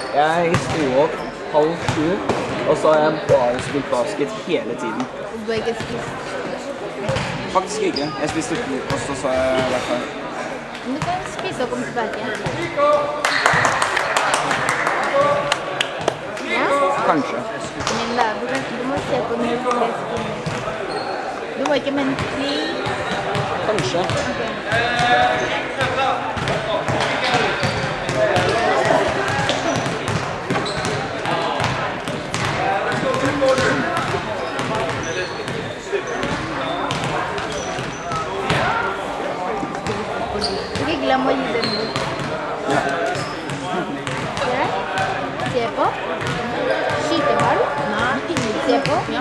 Jeg sto opp 6:30, og så har jeg bare spilt basket hele tiden. Og du har ikke spist? Faktisk ikke. Jeg spiste frokost, og så har jeg vært her. Men du kan spise og komme tilbake. Ja? Kanskje. Men da, du må se på den lesken. Du må ikke mente til. Kanskje. Ikke glem å gi den bort. Ja. Se på. Skyteball. Nei. Se på. Ja.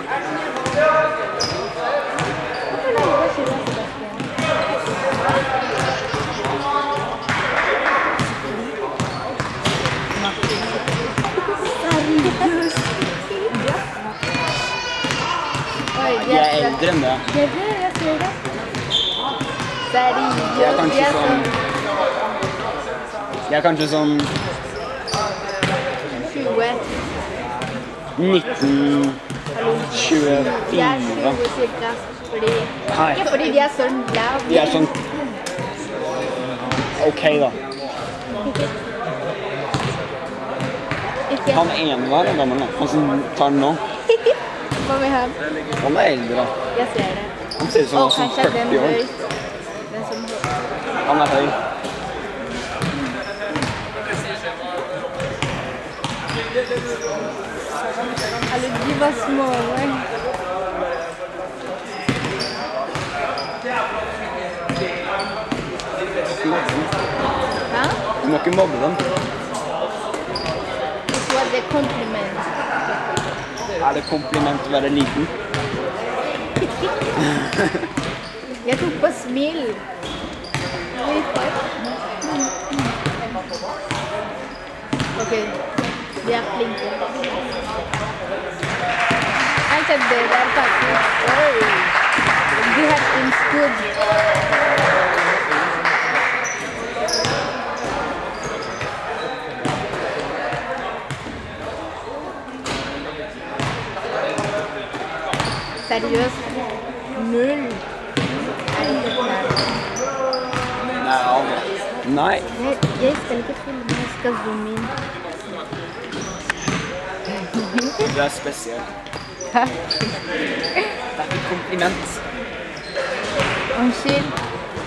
Jeg er eldre enn det. Jeg ser det. Seriøst. Jeg er kanskje sånn 20. 19, 24. Jeg er 20 cirka. Ikke fordi de er sånn jævlig. De er sånn ok da. Han ene der er gammel da. Han som tar den nå. Hva med han? Han er eldre. Jeg ser det. Han ser ut som han er sånn 40 år. Han er høy. Eller de var små. Hæ? Du må ikke mobbe dem. This was a compliment. Er det kompliment å være liten? Jeg tok på smil. Ok, de er flinke. Kanskje det der faktisk. Oi, de har things good. Seriøst, 0. Nei. Jeg skal ikke filme, jeg skal zoome inn. Du er spesiell. Hæ? Det er ikke kompliment. Unnskyld.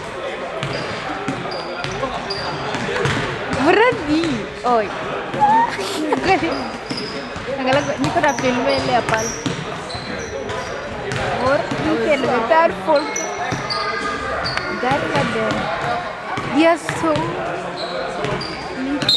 Hvor er de? Oi. Ni kan da filme i Leopold. Hvor i helvete er folk? Der er det. De er så lite.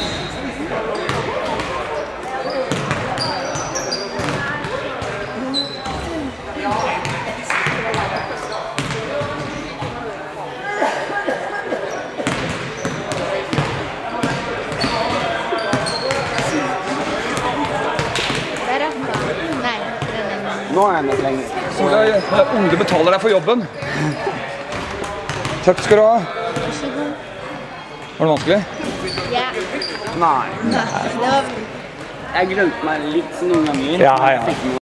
Der er han. Nei, Nå er jeg med lenger. Solveig, Ole betaler deg for jobben. Takk skal du ha. Var det vanskelig? ja. Nei. Det var Jeg glemte meg litt som noen ganger. Ja.